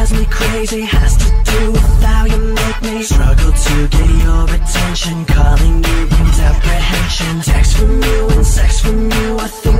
drives me crazy has to do with how you make me struggle to get your attention, calling you brings apprehension. Text from you and sex from you, I think